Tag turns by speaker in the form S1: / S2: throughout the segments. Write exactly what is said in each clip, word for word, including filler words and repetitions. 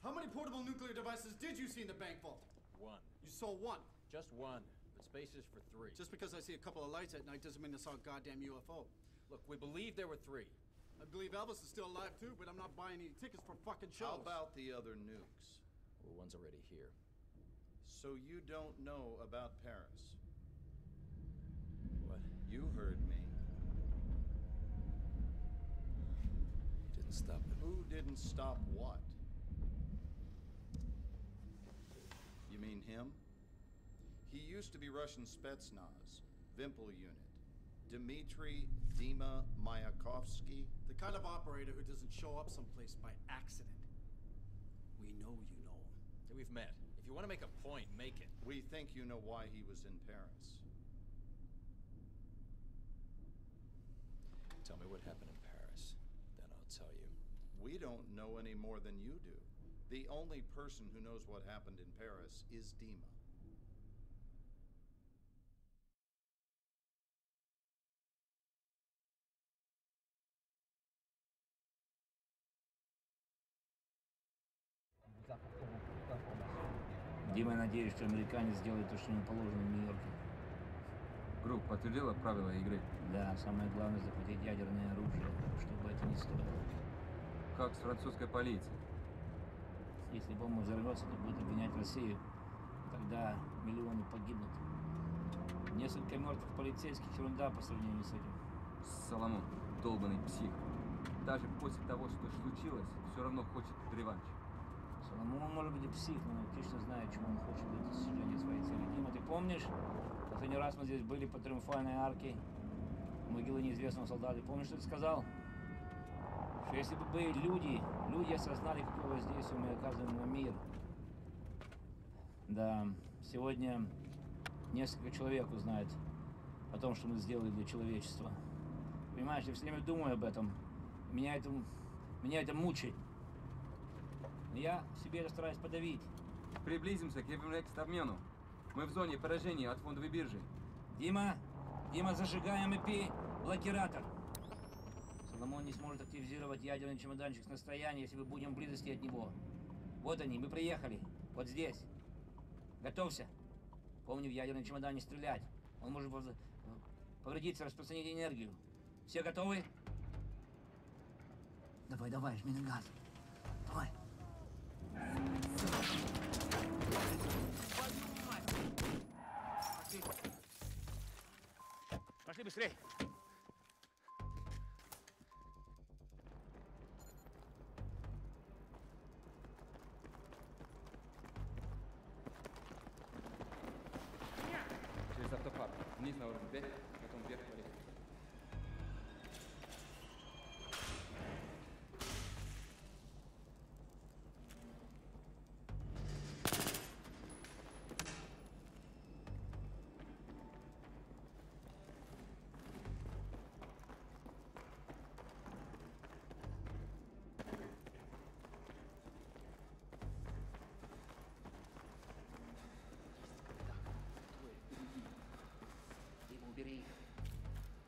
S1: How many portable nuclear devices did you see in the bank vault?
S2: One.
S1: You saw one?
S2: Just one. But space is for three.
S1: Just because I see a couple of lights at night doesn't mean I saw a goddamn U F O.
S2: Look, we believe there were three.
S1: I believe Elvis is still alive too, but I'm not buying any tickets for fucking shows.
S3: How about the other nukes?
S2: Well, one's already here.
S3: So you don't know about Paris?
S2: What?
S3: You heard me.
S2: You didn't stop it.
S3: Who didn't stop what? You mean him? He used to be Russian Spetsnaz, Vimpel unit. Dmitry Dima Mayakovsky.
S1: The kind of operator who doesn't show up someplace by accident. We know you know him.
S2: Hey, we've met. If you want to make a point, make it.
S3: We think you know why he was in Paris.
S2: Tell me what happened in Paris. Then I'll tell you.
S3: We don't know any more than you do. The only person who knows what happened in Paris is Dima.
S4: Дима, надеюсь, что американец сделает то, что ему положено в Нью-Йорке.
S5: Групп подтвердила правила игры?
S4: Да, самое главное захватить ядерное оружие, чтобы это не стоило.
S5: Как с французской полицией?
S4: Если бомба взорвется, то будет обвинять Россию. Тогда миллионы погибнут. Несколько мертвых полицейских — ерунда по сравнению с этим.
S5: Соломон, долбанный псих. Даже после того, что случилось, все равно хочет реванш.
S4: Соломон может быть и псих, но он точно знает, чего он хочет для достижения своей цели. Дима, ты помнишь? Последний раз мы здесь были по Триумфальной арке, могилы неизвестного солдата. Помнишь, что ты сказал? Что если бы были люди, люди осознали, какое воздействие мы оказываем на мир. Да, сегодня несколько человек узнает о том, что мы сделали для человечества. Понимаешь, я все время думаю об этом. Меня это, меня это мучает. Но я в себе это стараюсь подавить.
S5: Приблизимся к Еврекс-обмену. Мы в зоне поражения от фондовой биржи.
S4: Дима, Дима, зажигаем и пи блокиратор. Соломон не сможет активизировать ядерный чемоданчик с расстояния, если мы будем в близости от него. Вот они, мы приехали. Вот здесь. Готовься. Помни, в ядерный чемодан не стрелять. Он может повредиться, распространить энергию. Все готовы? Давай, давай, жми на газ. Давай. Пошли. Пошли быстрее.
S5: Через автопарк. Вниз на уровень пять, потом вверх по лестнице.
S4: Убери их.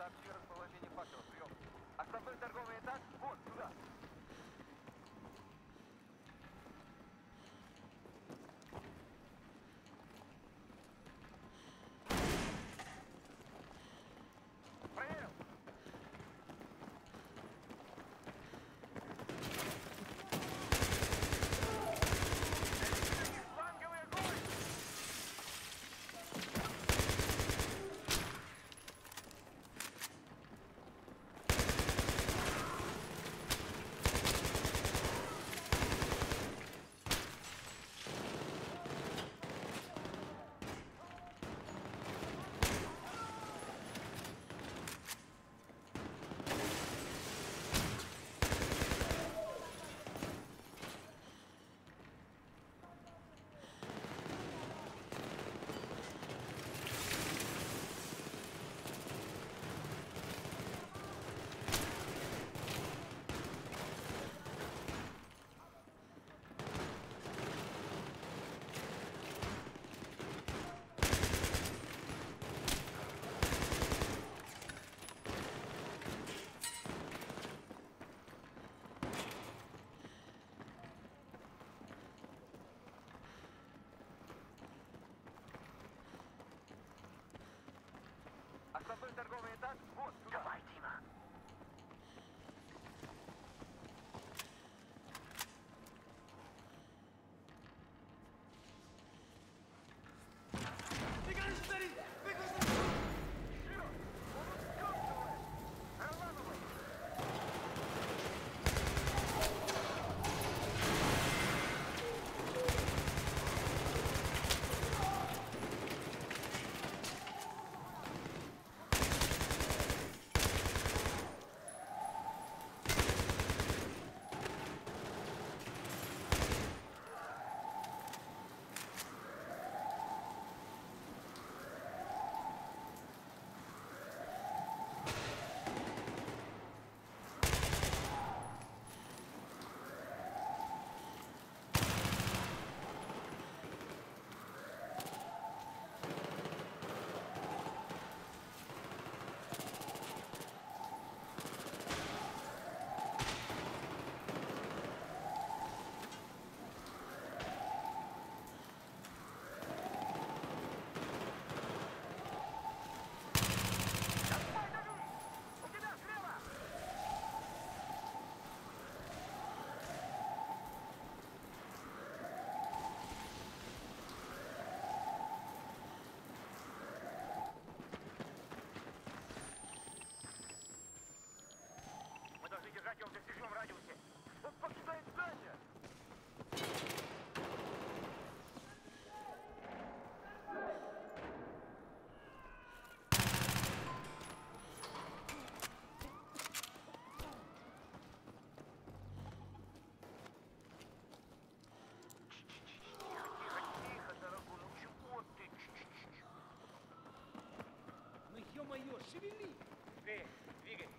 S6: Сообщи расположение факторов. Прием. Основной торговый этаж? Вот, сюда. Проверил. Фланговый огонь! Основной торговый этаж? Вот, сюда. Давай, Дима. Мы должны держать его в достижимом радиусе. Он покидает здание. Тихо, тихо, дорогой, ну чего ты?
S4: Ну ё-моё, шевели!
S6: Быстрее, двигай.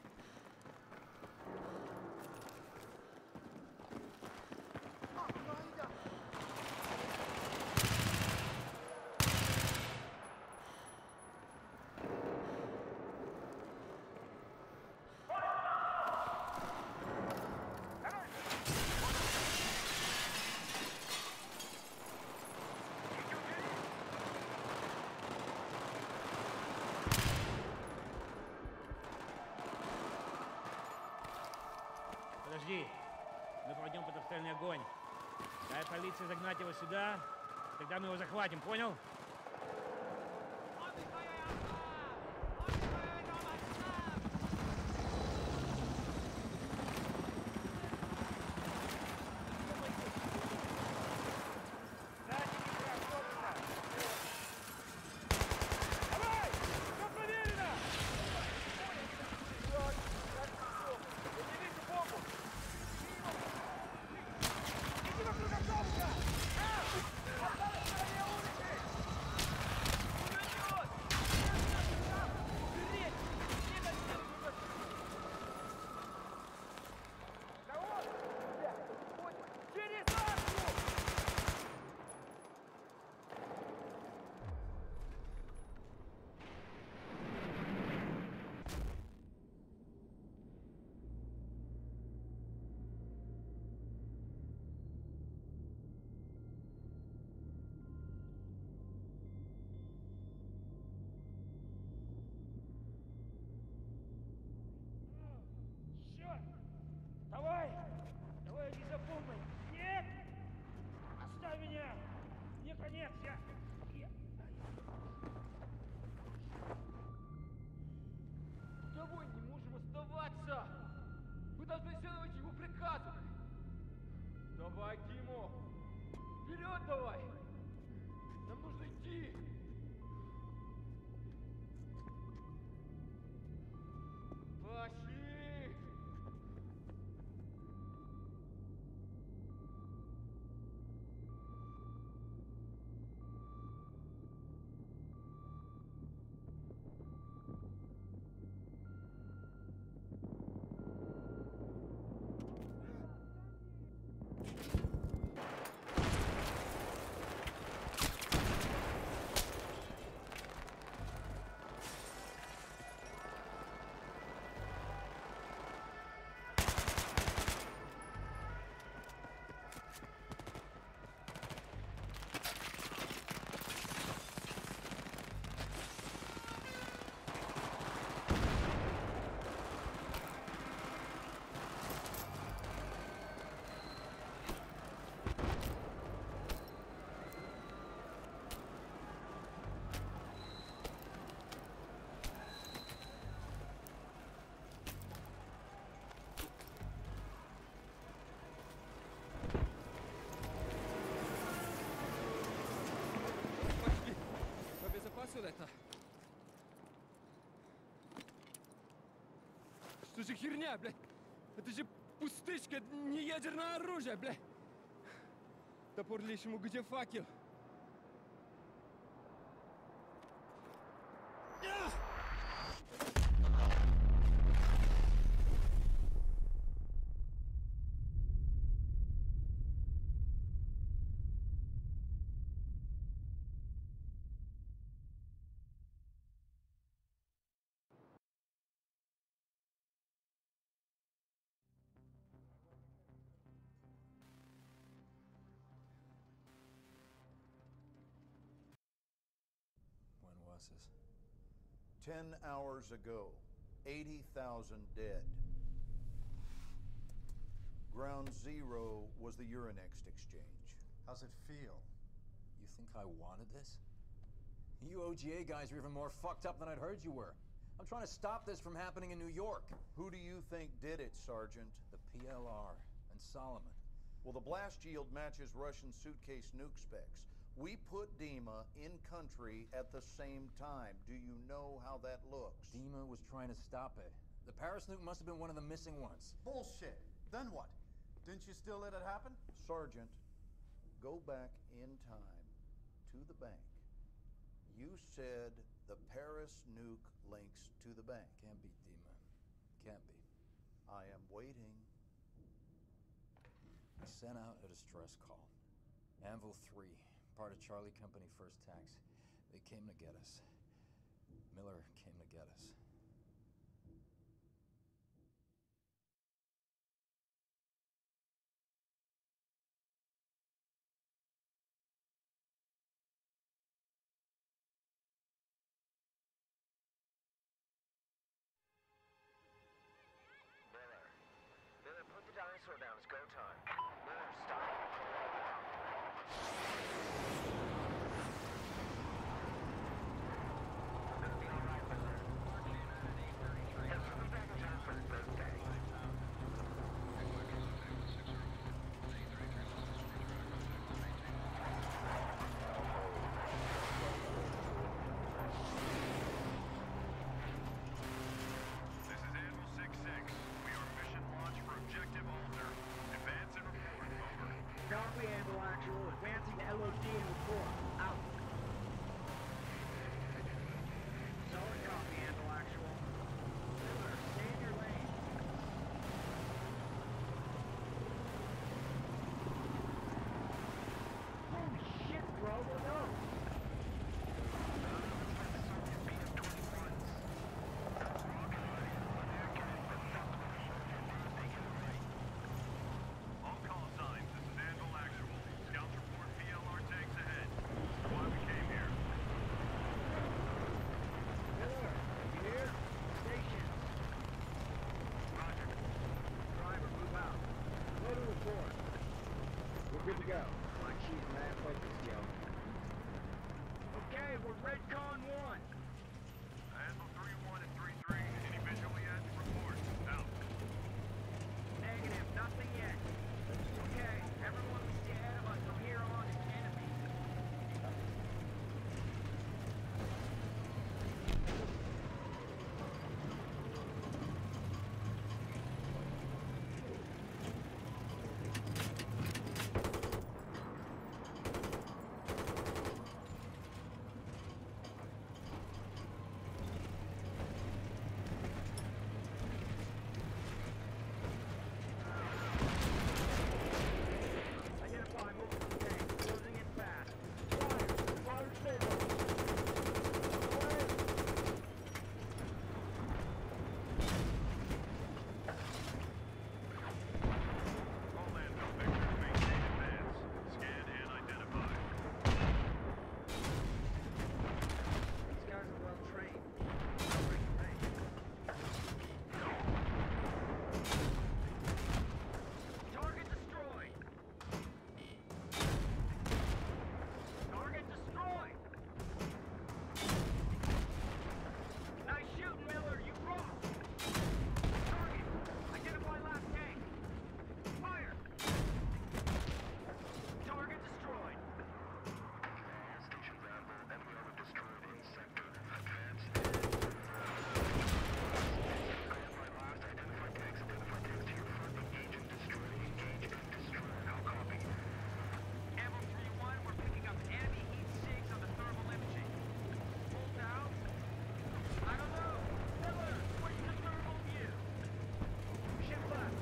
S7: Подожди, мы проводим под обстрельный огонь. Дай полиции загнать его сюда, тогда мы его захватим, понял?
S6: Иди вокруг автобуса! А! Осталось на улице!
S7: Конец, я... я...
S5: Тобой не можем оставаться! Мы должны следовать его приказу! Давай, Димо! Вперед давай! Нам нужно идти! Пошли! Пошли! Обезопасил это! Что за херня, блядь? Это же пустышка, не ядерное оружие, блядь! Топор лишнему, где факел?
S2: When was this?
S3: Ten hours ago, eighty thousand dead. Ground Zero was the Euronext exchange.
S1: How's it feel?
S2: You think I wanted this? You O G A guys are even more fucked up than I'd heard you were. I'm trying to stop this from happening in New York.
S3: Who do you think did it, Sergeant?
S2: The P L R and Solomon.
S3: Well, the blast yield matches Russian suitcase nuke specs. We put Dima in country at the same time. Do you know how that looks?
S2: Dima was trying to stop it. The Paris nuke must have been one of the missing ones.
S1: Bullshit. Then what? Didn't you still let it happen?
S3: Sergeant, go back in time to the bank. You said the Paris nuke links to the bank.
S2: Can't be, Dima. Can't be.
S3: I am waiting.
S2: We sent out a distress call. Anvil three, part of Charlie Company First Tax. They came to get us. Miller came to get us.
S6: Miller. Miller, put the dinosaur down. It's go time. Miller, stop. It'll be all right, Miller. we're Redcon one.
S8: Anvil three one and three three. Any visual yet? Report. Out.
S6: Negative, nothing yet. Okay, everyone we see ahead of us from here on is enemy. Identify multiple tanks, closing in fast. Fire! Fire stable!
S8: All Anvil vectors maintain advance. Scan and identify.
S6: These guys are well trained. Bring range. Target destroyed! Target destroyed! Nice shooting, Miller. You rock! Target! Identify last tank! Fire! Target destroyed!
S8: Stations Anvil and we are destroyed in sector. Advance. Identify last. Identify tanks. Identify tanks to your front. Engage and destroy. Engage and destroy. How copy?
S6: Anvil three one, we're picking up enemy heat sinks on the thermal imaging. Full down? I don't know. Miller, switch to thermal view. Shift left.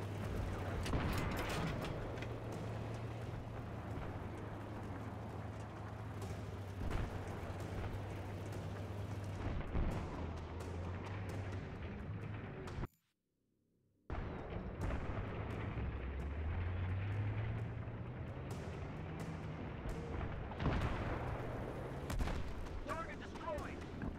S6: Target destroyed!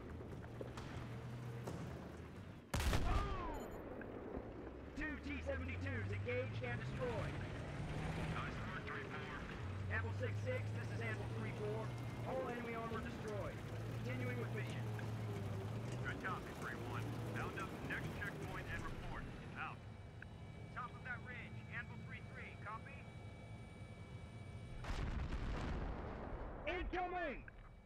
S6: Boom! Two T seventy-twos engaged and destroyed.
S8: Nice work, three four.
S6: Anvil six six, this is Anvil three four. All enemy armor destroyed. Continuing with mission.
S8: Good copy, three one. Round up next checkpoint and report. Out.
S6: Top of that ridge, Anvil three three, copy? Incoming!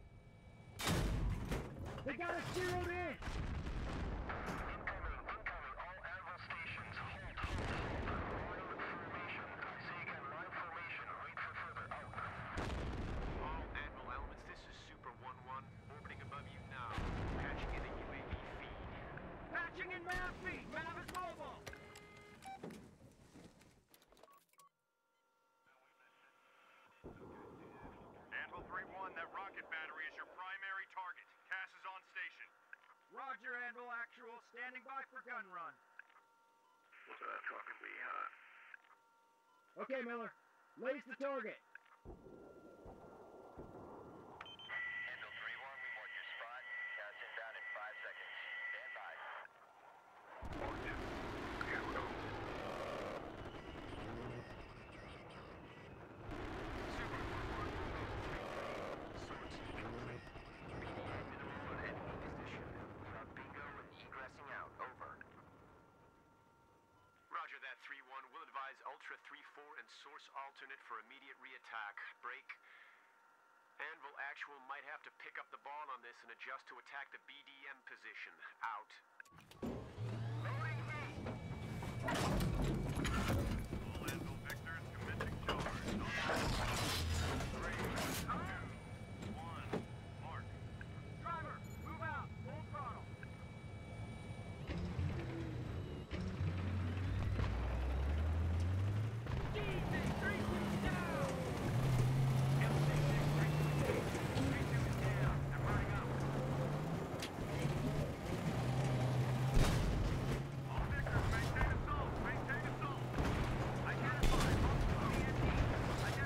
S6: They got us zeroed in!
S8: Incoming, incoming. All Anvil stations. Hold, hold, hold. Line formation. I say again, line formation. Wait for further. Out. All Anvil elements, this is Super one one. Orbiting above you now. Patching in a U A V feed.
S6: Patching in Mav feed! Mav is mobile!
S8: Anvil three one, that rocket battery is your primary target. Cass is on station.
S6: Roger, Anvil Actual, standing by for gun run.
S8: What's that talking we hot?
S6: Okay, Miller. Lace the target.
S8: Anvil three one, we mark your spot. Cass inbound in five seconds. Stand by. Marked. Here we go. Super one one. Source complete. B D A minimal at enemy position. Route bingo and egressing out. Over. Roger that, three one. We'll advise Ultra three four and Source alternate for immediate re-attack. Break. Anvil Actual might have to pick up the ball on this and adjust to attack the B D M position. Out.
S6: Loading heat!
S8: All Anvil Victors commencing charge. Three, two, one, mark.
S6: Driver, move out! Full throttle! Easy! Three two down! Anvil six six, three two is three two is down. I'm running up.
S8: All Victors, maintain assault. Maintain assault.
S6: Identify multiple T N T. Identify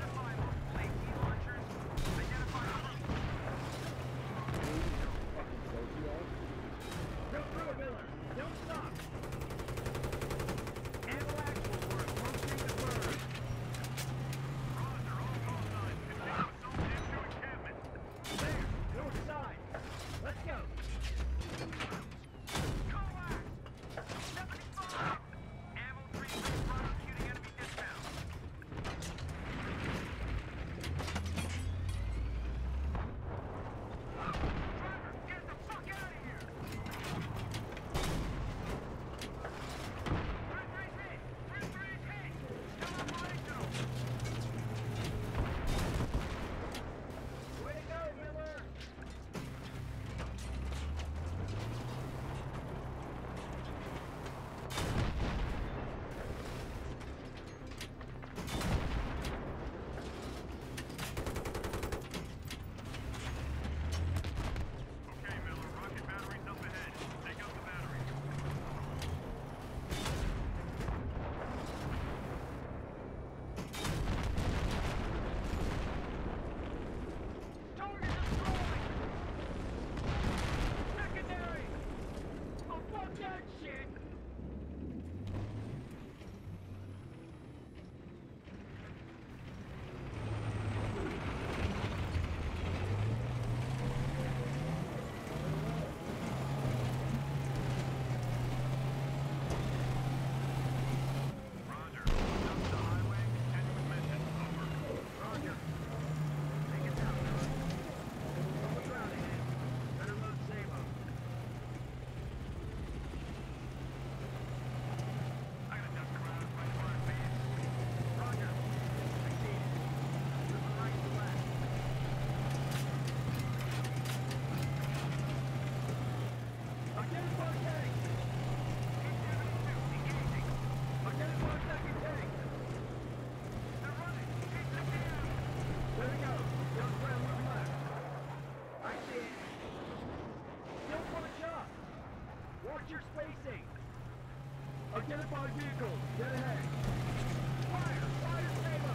S6: your spacing.
S5: Identify vehicles. Get ahead.
S6: Fire! Fire, Sabo!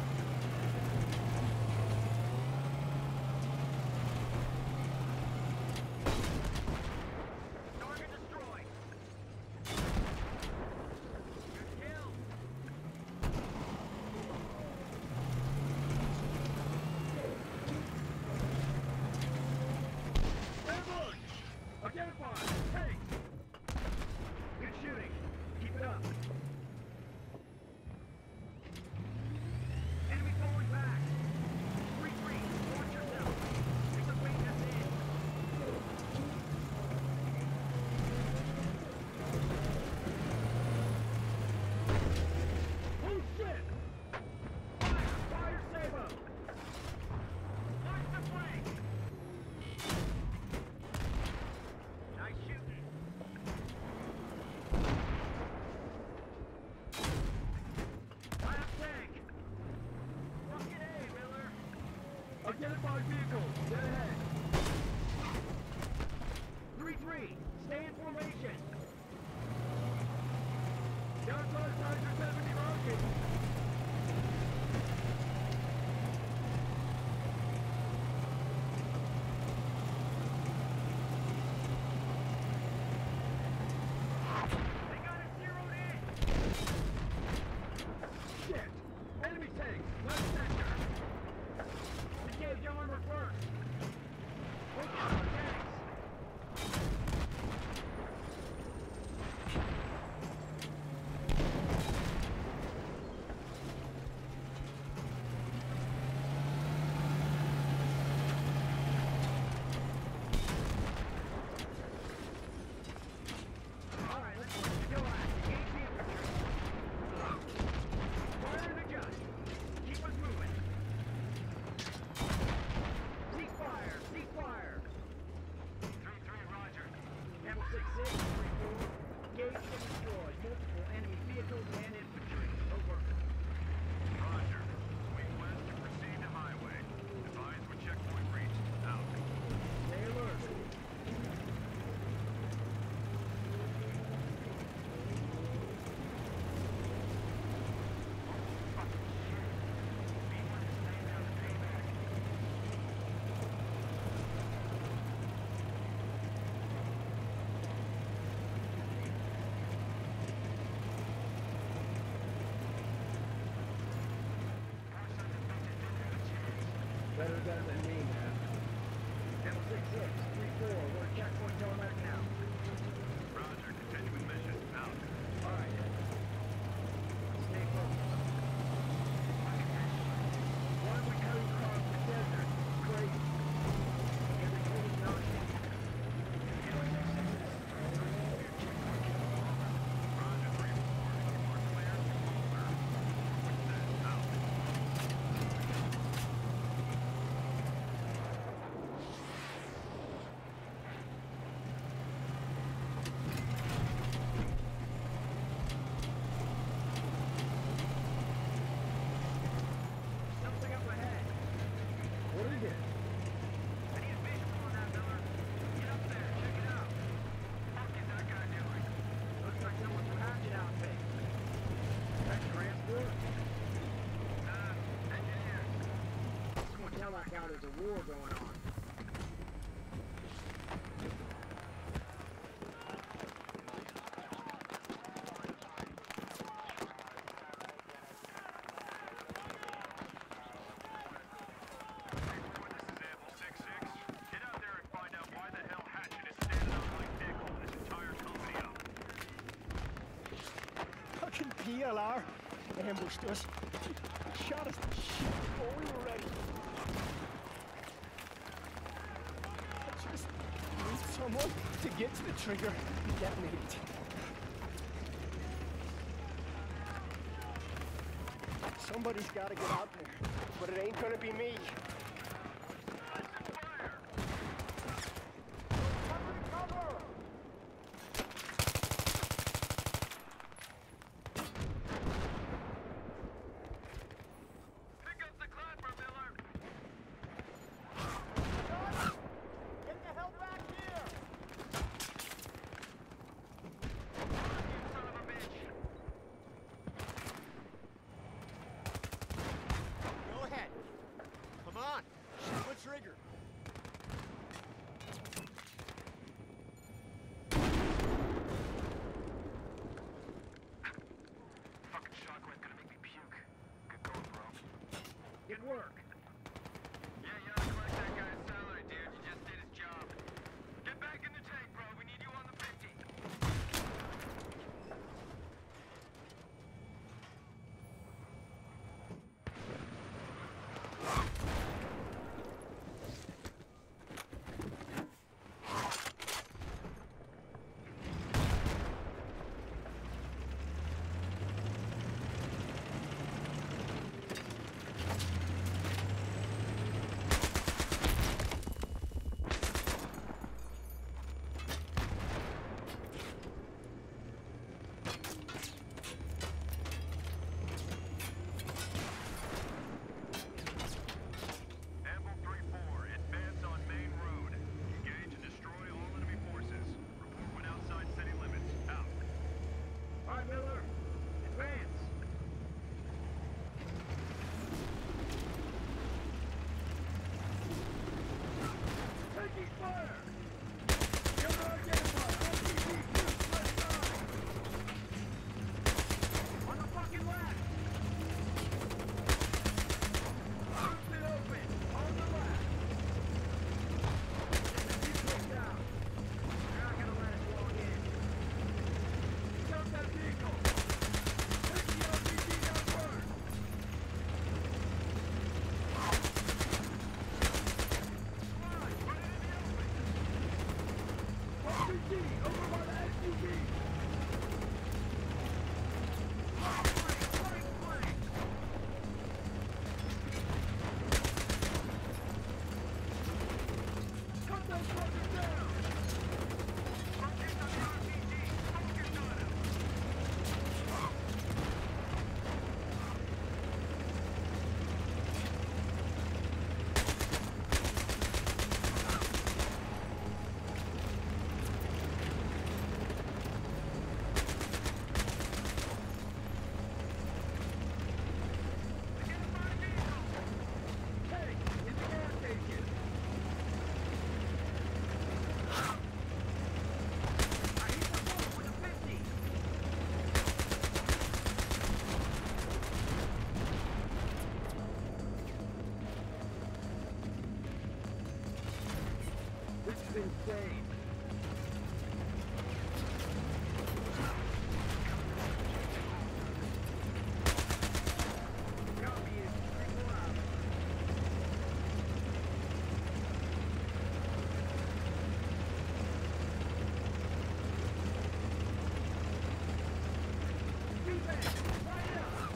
S6: Target destroyed. Good kill.
S5: Ambush! Identify. Take.
S6: Good shooting. Keep it up. Enemy falling back. Retreat. Watch yourself. It's a wing that's in.
S5: Oh shit!
S6: Fire! Fire, Sabo! Watch the flank! Nice shooting. Last tank. Fucking A, Miller.
S5: Identify vehicles. Get ahead.
S6: three three. Stay in formation.
S5: Downside Tiger seventy rocket.
S6: They got it zeroed in.
S5: Shit! Enemy tank. Left sector.
S6: Engage your armor first. Focus on the tanks. All right, let's push the go at. Engage the infantry. Fire and adjust. Keep us moving. Cease fire! Cease fire! three three, roger. M six six, three four. Engage and destroy multiple enemy vehicles and infantry. Over.
S8: Roger. Swing west to proceed to highway. Advise when checkpoint reached. Out.
S6: Stay alert.
S5: Better done than me, man.
S6: M six six, three four. We're at checkpoint telemetric now.
S8: Roger. Continuing mission. Out.
S6: All right. Stay focused. Why are we cutting across the desert? Crazy. Every total nonsense.
S8: Roger. three four. You are clear. Over. Which says out.
S6: Something up ahead.
S5: What is it?
S6: I need a visual on that, Miller. Get up there. Check it out. What is that guy doing? Looks like someone's hatchet outfit. That transport? Nah, engineers. Someone tell that guy there's a war going on.
S8: This is Amble six six. Get out there and find out why the hell Hatchet is standing up like Dick holding this entire company up.
S5: Fucking P L R ambushed us. Shot us to shit before we were ready. I just need someone to get to the trigger and detonate it. Somebody's gotta get out there, but it ain't gonna be me.
S8: Pick up the clapper, Miller.
S5: Get the hell back here! trigger.
S8: Fucking shockwave gonna make me puke. Good going, bro. Good work. Yeah, you ought to collect that guy's salary, dude. You just did his job. Get back in the tank, bro. We need you on the fifty. Amble three four, advance on main road. Engage and destroy all enemy forces. Report when outside city limits. Out. All right, Miller. Advance. Taking fire! Cover identified! R P G two, left side! On the fucking left! Roof it open! On the left! Get the vehicle down! You're not gonna let us walk in. Stop that vehicle! Take the R P G down first! Come on, put it in the open! R P G, over by the S U V! Right flank, right flank! Cut those fuckers down! Focus on the R P G! Focus on him! Identify vehicle! Hey, it's the gas station! I hit the boat with a fifty! This is insane! Copy it. Three more out. Feedback! Right up!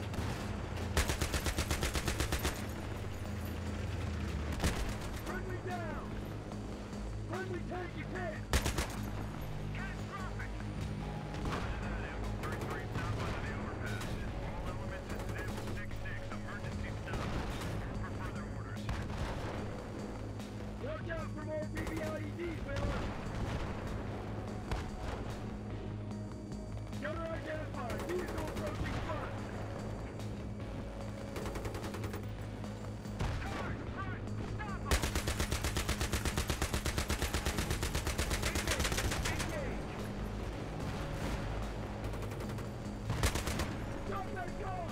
S8: Friendly down! Friendly tank, you can't! Catastrophic! thirty-three south by the overpass. All elements is M six six. Emergency stop. For further orders. Watch out for more B B L E Ds, Miller! Gunner identified. Vehicle approaching front. Guard, front! Stop them! Engage! Engage! Stop that car!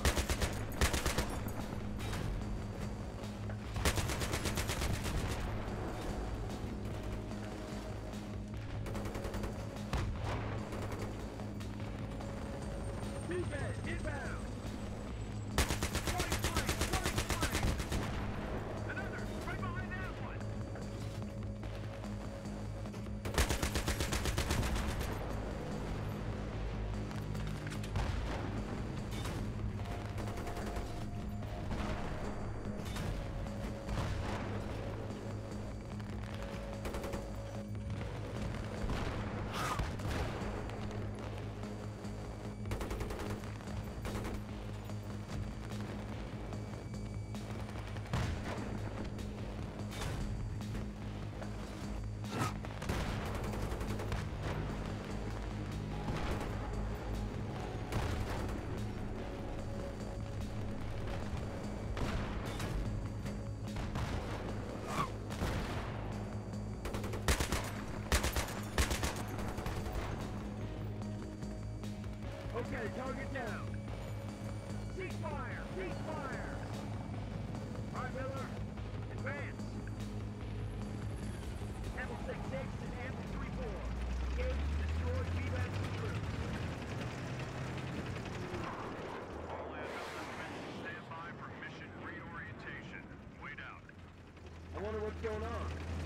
S9: I wonder what's going on.